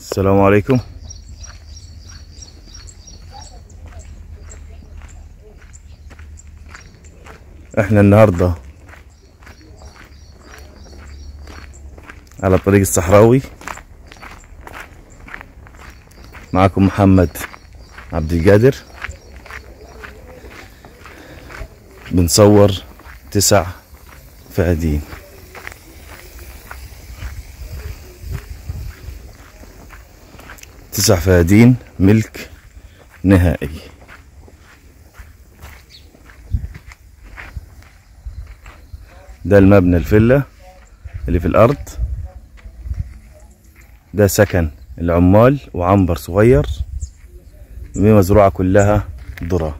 السلام عليكم. احنا النهارده على الطريق الصحراوي، معكم محمد عبد القادر. بنصور 9 فئدين. تسع فئدين ملك نهائي. ده المبنى الفيلا اللي في الارض، ده سكن العمال وعنبر صغير، مزروعة كلها ذرة.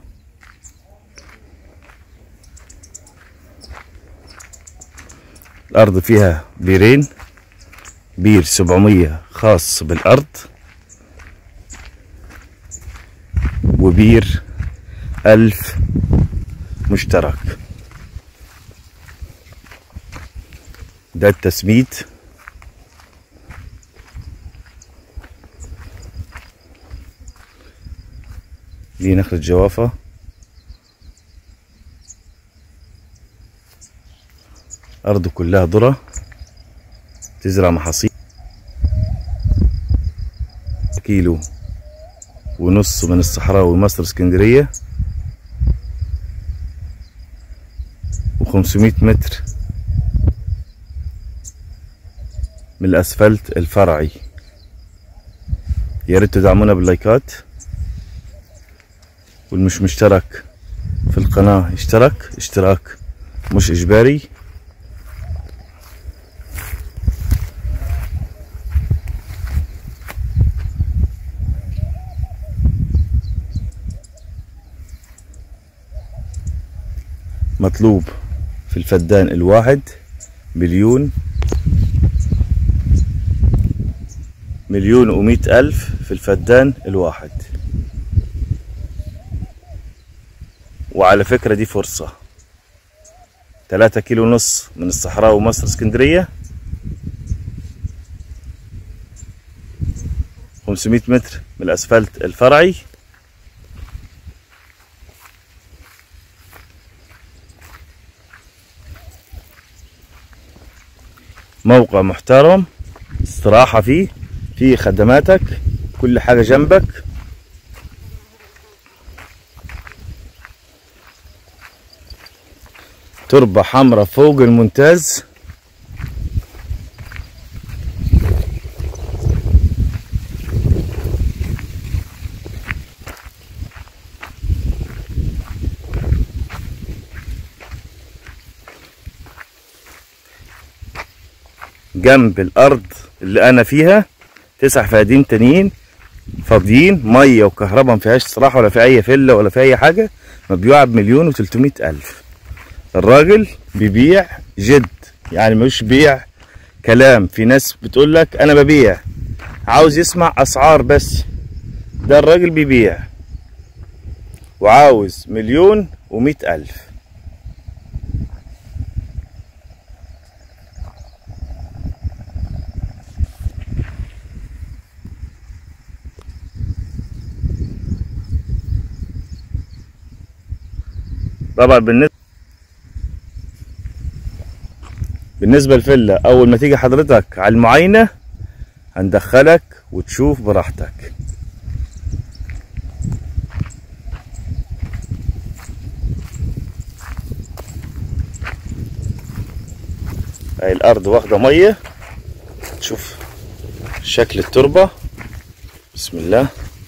الارض فيها بيرين، بير 700 خاص بالارض، وبير 1000 مشترك. ده التسميد. دي نخلة جوافة. أرضه كلها ذرة، تزرع محاصيل. 1.5 كيلو من الصحراوي مصر اسكندرية، و500 متر من الأسفلت الفرعي. يا ريت تدعمونا باللايكات، والمش مشترك في القناة اشترك. اشتراك مش إجباري. مطلوب في الفدان الواحد 1,100,000 في الفدان الواحد. وعلى فكرة دي فرصة. 3.5 كيلو من الصحراء ومصر اسكندرية، 500 متر من الأسفلت الفرعي، موقع محترم، استراحة فيه خدماتك، كل حاجة جنبك. تربة حمراء فوق الممتاز. جنب الارض اللي انا فيها 9 فئدين تانيين فاضيين، ميه وكهرباء، مفيهاش صراحه ولا في اي فيلا ولا في اي حاجه. مبيوعه ب1,300,000. الراجل بيبيع جد، يعني مش بيع كلام. في ناس بتقول لك انا ببيع، عاوز يسمع اسعار بس. ده الراجل بيبيع وعاوز 1,100,000. طبعا بالنسبة للفيلا، أول ما تيجي حضرتك على المعاينة هندخلك وتشوف براحتك. هاي الأرض واخدة مية، تشوف شكل التربة. بسم الله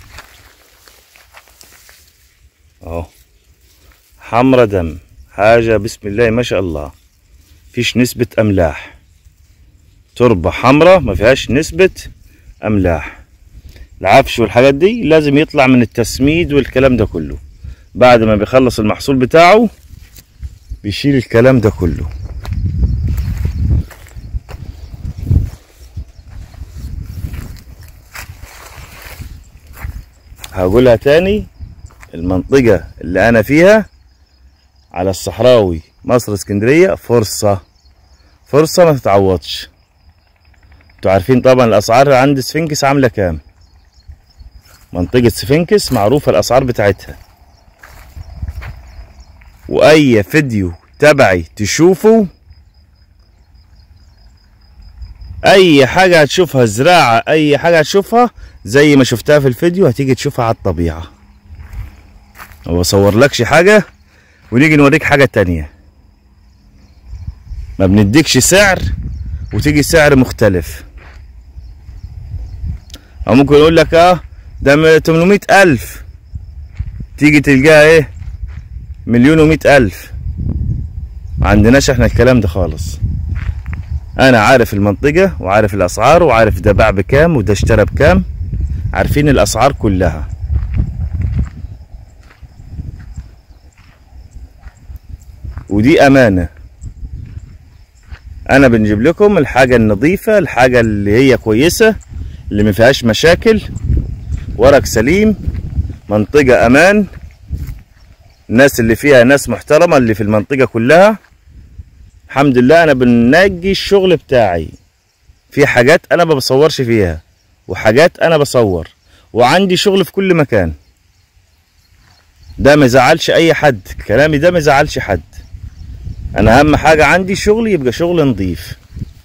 اهو، حمرا دم، حاجة بسم الله ما شاء الله. فيش نسبة أملاح. تربة حمراء ما فيهاش نسبة أملاح. العفش والحاجات دي لازم يطلع من التسميد والكلام ده كله. بعد ما بيخلص المحصول بتاعه بيشيل الكلام ده كله. هقولها تاني، المنطقة اللي أنا فيها على الصحراوي مصر اسكندرية فرصة ما تتعوضش. انتوا عارفين طبعا الاسعار عند سفنكس عامله كام. منطقه سفنكس معروفه الاسعار بتاعتها، واي فيديو تبعي تشوفه، اي حاجه هتشوفها زراعه، اي حاجه هتشوفها زي ما شفتها في الفيديو هتيجي تشوفها على الطبيعه. ما بصورلكش حاجه ونيجي نوريك حاجه تانية. ما بنديكش سعر وتيجي سعر مختلف، او ممكن يقول لك ده 800,000 تيجي تلقاها ايه 1,100,000. ما عندناش احنا الكلام ده خالص. انا عارف المنطقة وعارف الاسعار وعارف ده باع بكام وده اشترى بكام، عارفين الاسعار كلها. ودي امانة، انا بنجيب لكم الحاجة النظيفة، الحاجة اللي هي كويسة، اللي ما فيهاش مشاكل، ورق سليم، منطقة امان، الناس اللي فيها ناس محترمة اللي في المنطقة كلها. الحمد لله انا بنجي الشغل بتاعي. في حاجات انا ما بصورش فيها وحاجات انا بصور، وعندي شغل في كل مكان. ده ما يزعلش اي حد، كلامي ده ما يزعلش حد. انا اهم حاجة عندي شغل يبقى شغل نظيف،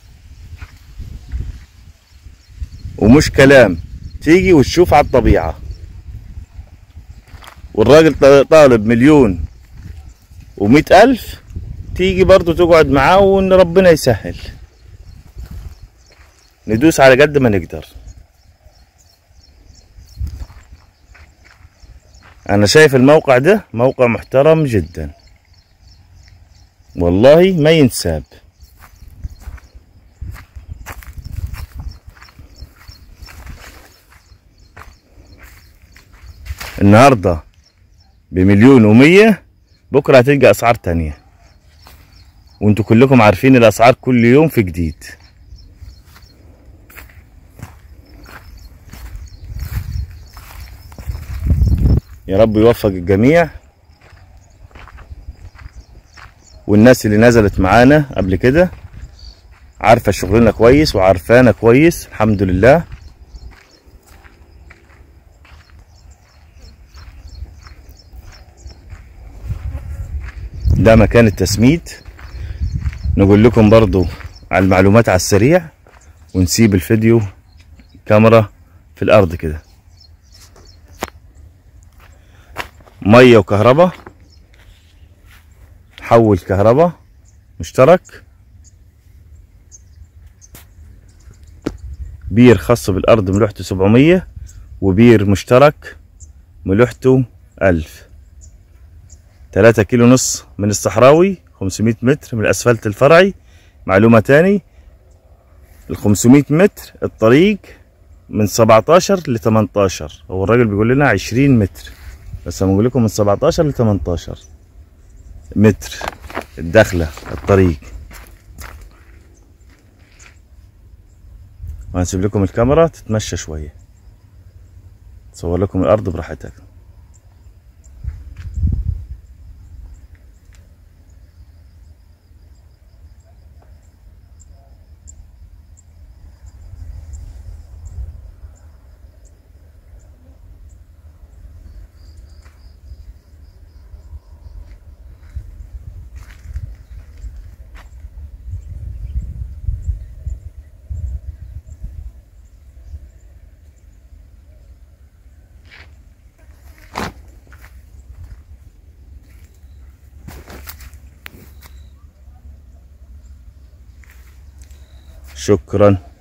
ومش كلام تيجي وتشوف على الطبيعة. والراجل طالب 1,100,000 تيجي برضو تقعد معاه وان ربنا يسهل، ندوس على قد ما نقدر. انا شايف الموقع ده موقع محترم جدا والله ما ينساب. النهارده ب1,100,000، بكره هتلقى اسعار تانية، وانتوا كلكم عارفين الاسعار كل يوم في جديد. يا رب يوفق الجميع، والناس اللي نزلت معانا قبل كده عارفة شغلنا كويس وعارفانا كويس الحمد لله. ده مكان التسميد. نقول لكم برضو على المعلومات على السريع ونسيب الفيديو كاميرا في الارض كده. مية وكهرباء، حول كهرباء مشترك، بير خاص بالارض ملوحته 700، وبير مشترك ملوحته 1000. 3 كيلو ونص من الصحراوي، 500 متر من الاسفلت الفرعي. معلومة تاني، ال500 متر الطريق من 17 ل 18، هو الراجل بيقول لنا 20 متر، بس انا بقول لكم من 17 ل 18 متر الدخلة الطريق. وهنسيب لكم الكاميرا تتمشى شوية تصور لكم الارض براحتك. شكرا.